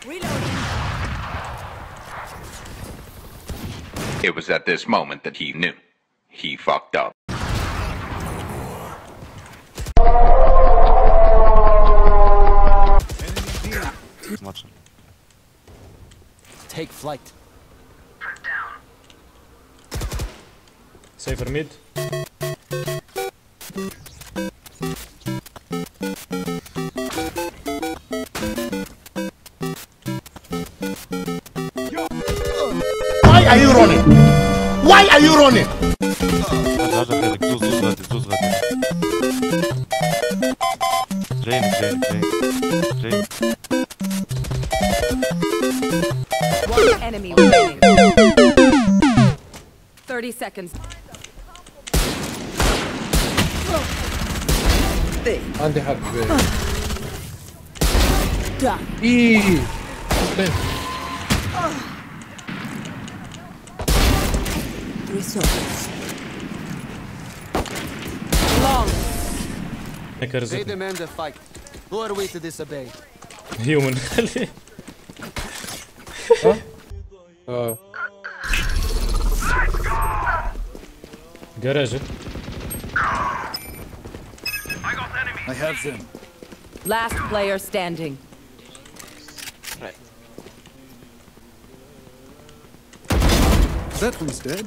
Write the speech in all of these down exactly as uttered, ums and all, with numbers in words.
Reloading. It was at this moment that he knew. He fucked up. Take flight. Safer mid. Why are you running? Why are you running? هذا خيرك زوز زوز غادي زوز غادي جايين جايين جايين جايين One enemy remaining. Thirty seconds. عندي حد Done. ايه Resources. Long. هيك They رزق demand a fight. Who are we to disobey? هيومن خليه اه جراج I have them. Last player standing. That one's dead.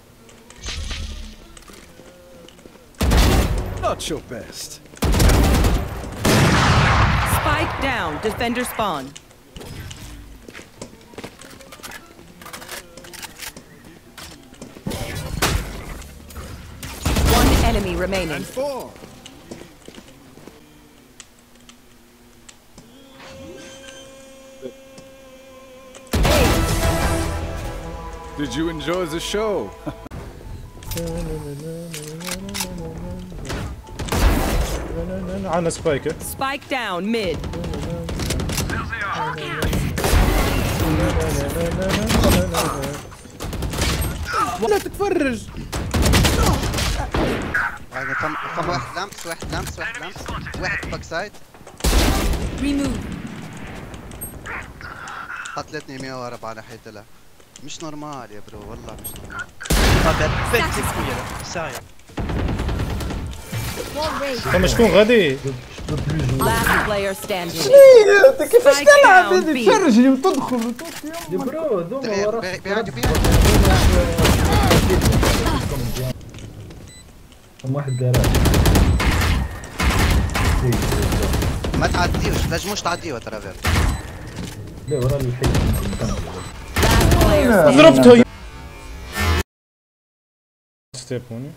Not your best. Spike down. Defender spawn. One enemy remaining. And four. Did you enjoy the show? عنا سبايكر Spike down mid. ولا تتفرج طم طم واحد لمس واحد لمس واحد لمس واحد باك سايد Remove. قتلتني مية وأربعة ناحية له مش نورمال يا برو والله مش نورمال فما شكون غادي Last player standing. انت كيفاش Spike تلعب down B. تفرجني وتدخل يا برو دوما دغيا وراك بيعدي بيعدي واحد جراج ما تعديوش تنجموش تعديوه ترى فير لا ورا الحي Last player standing. ضربته ستيبوني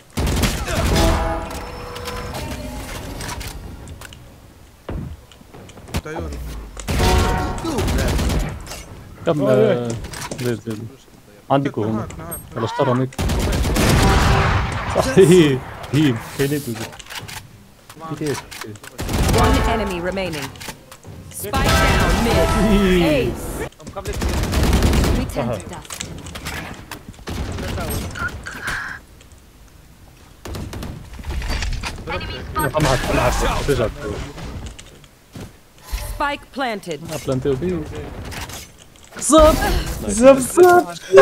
كم ليش ليش عندكم هنا ولا اشترى ميك صحيح هيب خليته كيف One enemy remaining. Spike down mid. Ace. Return to dust. طمعت طمعت رجعت Spike planted. بلانتي وبي زب زب زب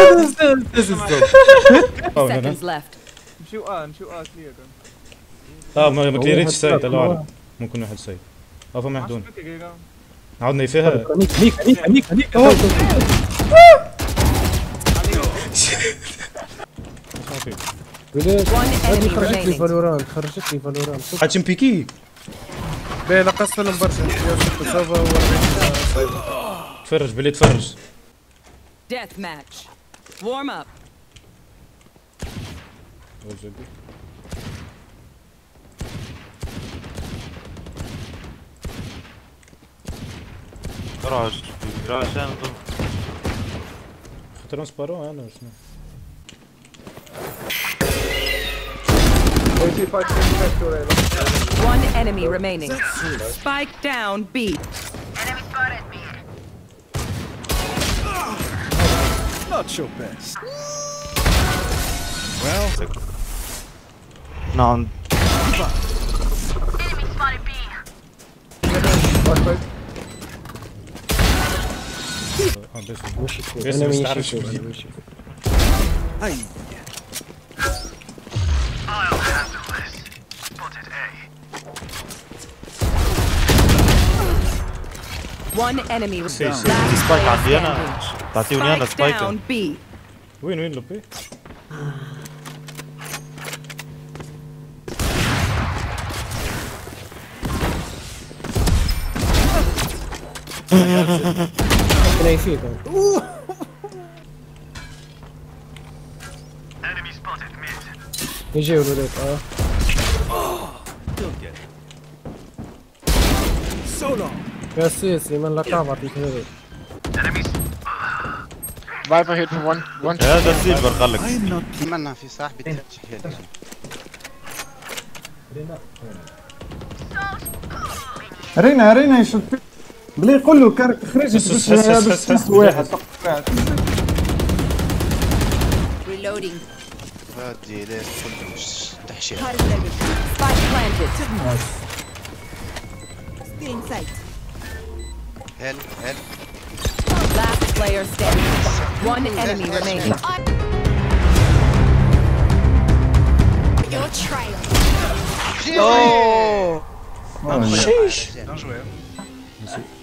Seconds left. نمشيو اه نمشيو اه كلير اه ما ما كليريتش سايد الله اعلم ممكن واحد سايد اه فما واحد هون عاودنا فيها هنيك هنيك هنيك هنيك One enemy خرجت لي remaining. فالوران خرجت لي فالوران حاتشم بيكي بيه لقصت لهم برشا يا ست سوفا وربيت تفرج بلي تفرج Death match. Warm up. راج راج انا خطرون سبارو انا شنو One enemy remaining. Spike down B. Enemy spotted me. Not your best. Well, نعم Enemy spotted B. وش يكون؟ بس انا بس مش تعرف شو يكون بجيب. وش يكون. هاي One enemy was سي down. سي Last سبايك player عندي انا standing. تعطيوني انا Spike سبايك. down B. وين وين لبي؟ انا يفيد يجي ولد اه يا سيسي من لقب اعطيك هذا هذا سيلفر خلك. منها في صاحبي تفتح يدي. رينا رينا يشوف بلي يقول له كارك خرج بس- بس بس- بس- بس بس- بس واحد واحد. Reloading. هادي ليه كله مش تحشير. Spike planted. Stealing sight. هل هل Last player standing. One enemy remaining. Your trail. اوه آه، شيش